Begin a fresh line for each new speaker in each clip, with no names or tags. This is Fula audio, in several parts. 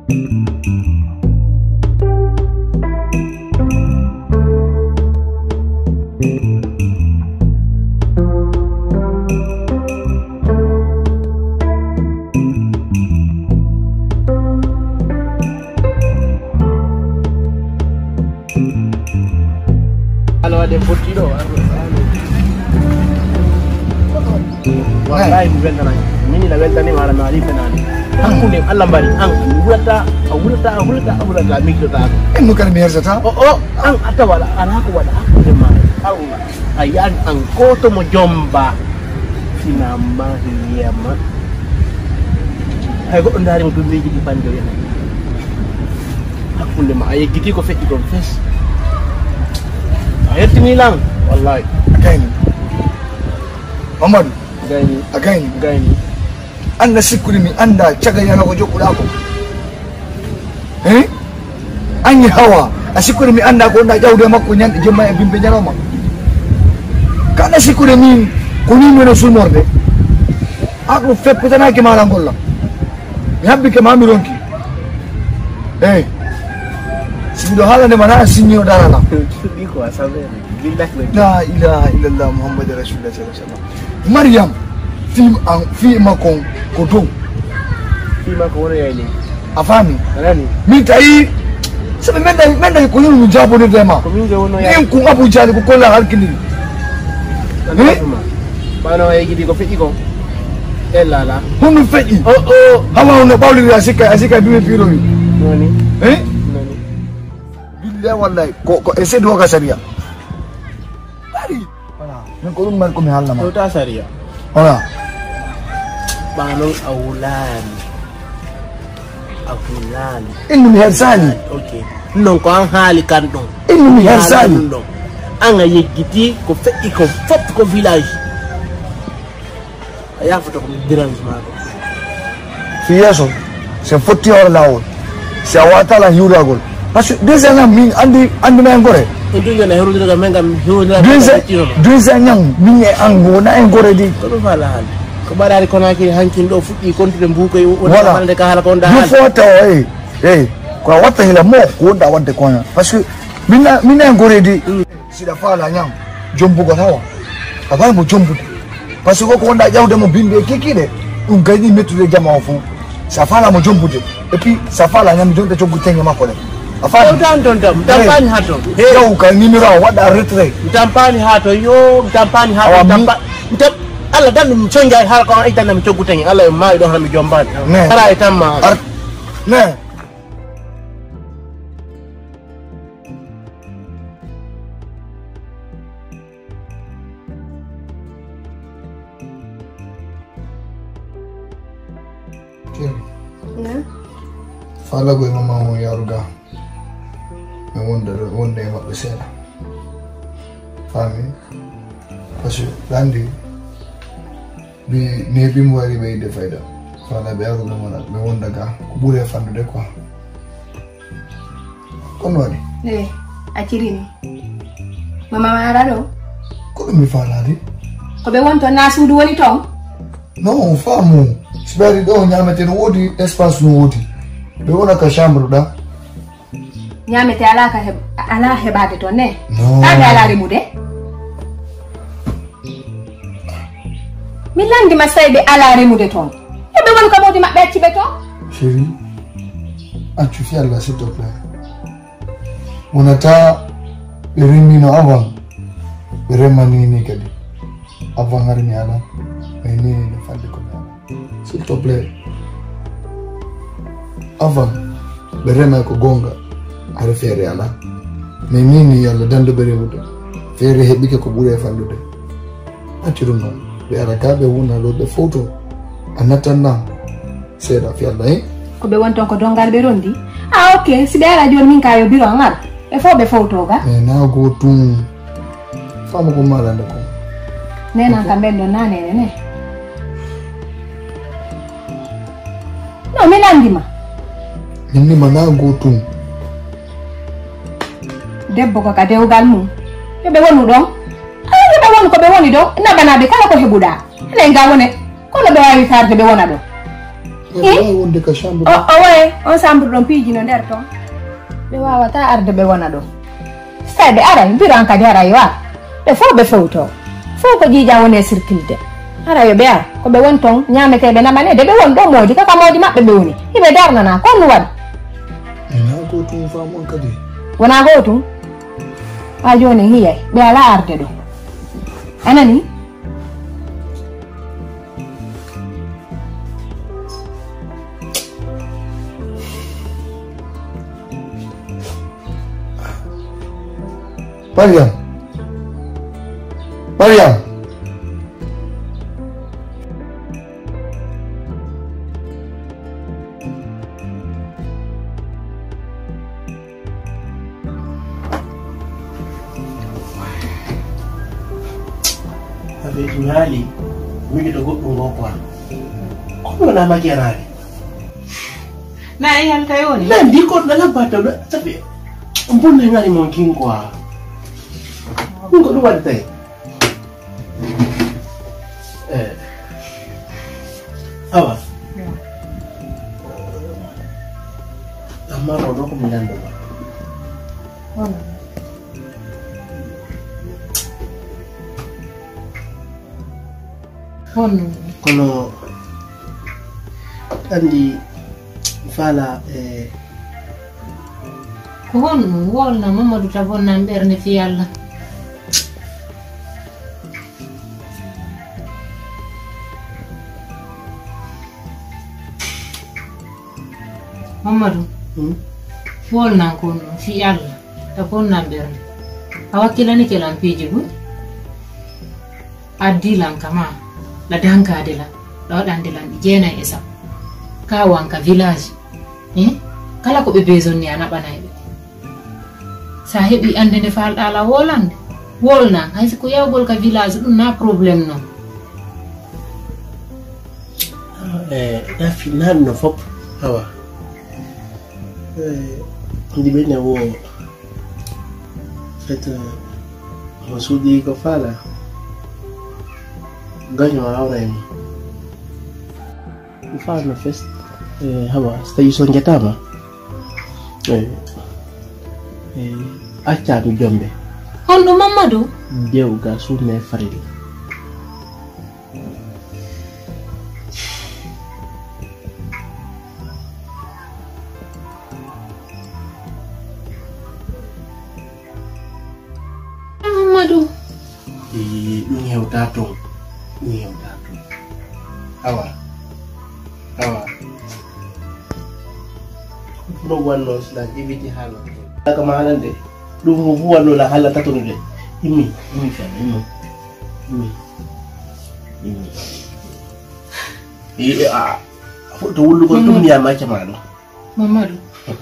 Wallahi bukan ini la welta ni mara mari fenani hanku ne Allah bari an wulata mikro ta
enno kan mi hersata
an ata wala ana ko wala de ma ayan an ko to mo jomba sinama hiyama ay go ndari mo dum leji di bando yana hakku le ma ay giti ko feddi ko fes ayati ni lang wallahi
again Mamadou
Again.
Anda sikuri mi anda caga yana ko jokula ko. Anyi hawa asikuri mi anda ko nda jawde makko nyande jemma e bimbe nyaloma. Kana sikuri mi ko ni no sulmorde. Ako feppe tana ke mala ngolla. Mi habbi ke mami ronki. Sido hala ne mana sinyo dalala.
Iko asabe.
La ilaha illallah Muhammad Rasulullah sallallahu alaihi wasallam. Maryam fi makon kodon
fi makon ya ile
afami
nani
mitai sabe menda ko yulu jabo ne dema
ko min je wono ya
en ku abuja ko kola halkini
bana ya gidi ko fiti ko elala
hunu fiti hawa no bawli asika bi piro mi
nani
nani billahi wallahi ko ese do ka saria bari men ko dum man ko mi halna ma
to ta saria
ora
bangalong aulan
inu mi hersani
okay non ko an hali kan don
inu mi hersani
an yegiti ko feddi ko fop ko village aya foto ko diran ma ko
fiyaso se fotti or lawo se awata la yuragol parce que deux ans min andi na ngore
ndunga na heru daga menga hiwona
deux ans nyang min e ango na ngore di
ko fala hal ko barari kono ki hankin do fuddi kontude mbuko wona halde ka hala ko nda hal
foto ko wata hila mo ko nda wadde ko parce que min ngore di sida fala nyang jombu ko tawa abay mo jombu parce que ko nda jawde mo binde kikide dum gani metude jama fu sa fala mo jombu de et puis sa fala nyam jonde to gutenge makole afan
tampani hato
yo ka nimero wada retre
tampani hato yo tampani hato Allah dan mi chonja har ko ita na mi chogutengi Allah ma do har mi jomban ara itamma
ne fala go mama mo yaruga me wonde mabbe sera fami parce que landi bi ne bi mo wari be de fayda fala be yaruga mona me wonda ga ko bure fandude quoi kono wadi
acirini mama marado
ko mi fala di
ko be wonto na suudu woni ton
non famu sibari do nyamete no wodi espace no wodi be wona ka chambre da
nyamete ala hebade to ne
no
ta ala remude milandi masaybe ala remude ton e be won ko modi mabbe ci beto
chérie tu fais Allah s'il te plaît monata berimino avant beremani ni kadi avant harmi ala mais ni ne falle ko s'il te plaît avant berema ko gonga ara fere ala mais ni yalla dande beremude fere hebike ko bure fandude atiru non be ara gabe wona do be photo anatana sera fi Allah
ko be wonton ko dongal be rondi okay si be ara joni min kayo biro ngal e fo be photo ga
na go tum famo ko mala ndako
nena kambendo nane ne no milandima
minni mana go tum
debbo ko ka dewgal mum be wonu don be wonu ko be woni don na banabe kala ko hebuda ene nga wone ko no be wawi sarde be wona do
wonde ka chambre
o way on chambre ɗon piijino nder ton ɓe wawata arde ɓe wona ɗo sai ɓe ara biran kadi ara yo ar ɓe fof ɓe fewto fof ko jiija woni e circulde ara yo ɓe ara ko ɓe won ton ñameteɓe namanede ɓe won ɗo moodi kaka moodi maɓɓe ɓe woni hiɓe darnana kon waɗi
ina go tum famon kadi
wona goo tum ha joni hiyay ɓe ala arde ɗo anani
Mariam
Avec Nali, mais je te go pour quoi? Comment on a ma guerre?
na yan kayo ni
Nan di ko na labata da tafi. Mbon na ngani mon king kwa. Ngo do wat tay. Awa. Amma ro ko mi lando. Kono andi fala
ko honno wolna Mamadou ta bonnan ɓernde fi Allah Mamadou wolnan ko no fi Allah ta bonnan ɓernde a wakkilani kelan piiji bu addilan kama la dankade la waɗande lan ɗi jeenayi e sappo ka wanka village kala ko ɓe besonni a naɓanay ɓe sa heɓi ande nde falɗala wolande wolnan haysi ko yawgol ka village ɗum na probléme noon
dafi nan no fop awa ndi ɓe ne wo fait mo suuɗi ko fala gaño awraymi fala fest hawa so tawi so jetama accami jombe
honɗum Mamadou
dewga suune farilla
Mamadou
ɗum hewta toon awa ɗo wanno sila ƴewiti haala kama haalande ɗum mo fu wannola haala tatonude immi fiana immi a to wullugol ɗum niyama accama ɗo
Mamadou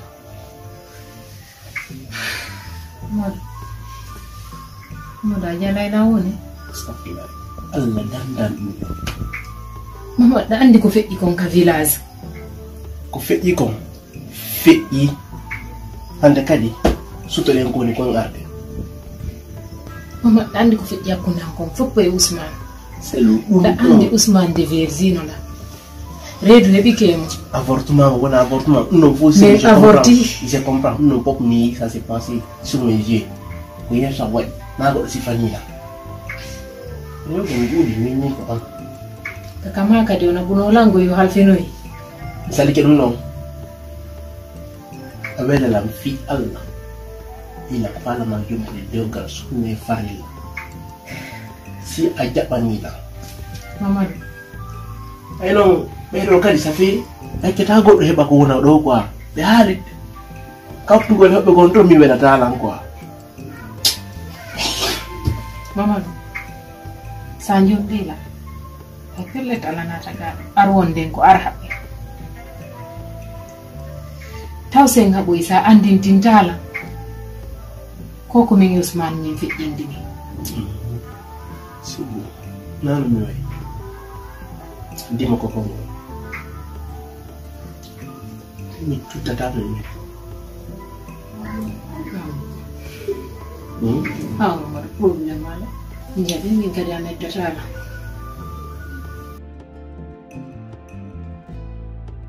a jalayla woni
astafirullah Allah dandan ɗum
Mamadou ɗa andi ko feƴƴi kon ka village
ko feƴƴi kon feƴƴi hande kadi sutoɗen koni kon arde
Mamadou ɗa andi ko feƴƴi hakkunde an kon foppo e Ousmane
selu
ɗa andi Ousmane de Versino la reedu heɓi kemo
avortement wona avortement ɗum ɗon fof
mais avorti
je comprends ɗum ɗon pop mi ça s'est passé sur mes yeux ko yerta waɗi na goɗɗo sifanila yo ko mi ɗuuɗi minni ko an
kama kadi wona bunolango yo halfenoyi
mi salike ɗum ɗon a welalam fi Allah ila ko falama jombude dewgal sunne farilla si a jaɓanila
Mamadou
ay non ɓeɗo kadi ça fait accata goɗɗo heɓa ko wona ɗo quoi ɓe haali kaftugol heɓɓe gon ɗo mi welatalan quoi
Mamadou sa joɗɗila hay pellet ala nata gaɗo ar wonden ko ar haɓɓe taw sen haɓoy sa andintintala ko komin Ousmane min feƴƴindini
sugu nanu mi way ndima ko kongo mi tuttata no mi
Mamadou probléme ala jaɓi min kadi a meddatala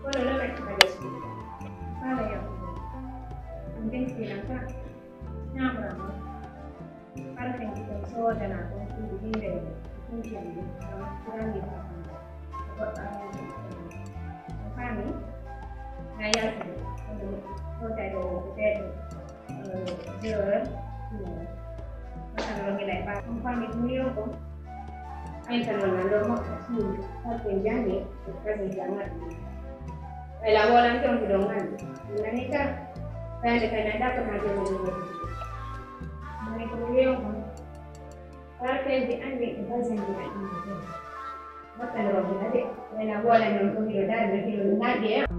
Bueno, no me parece. Vale, ya. Mungkin silakan. Nah, berapa? Kalau yang kita soal dan aku ini deh, mungkin kurang di apa. Buat kami, naya sih. Kalau ada jual, masa kalau kita dapat kami punya apa? Ayo kalau nando mau sih, tapi jangan kasih jangan. Elaboran yang hidungan, mereka saya dekat dapat hasil ini. Mereka beliau, para kerja anda bahasa Indonesia. Maka kalau kita elaboran yang hidungan, dari hidungan dia.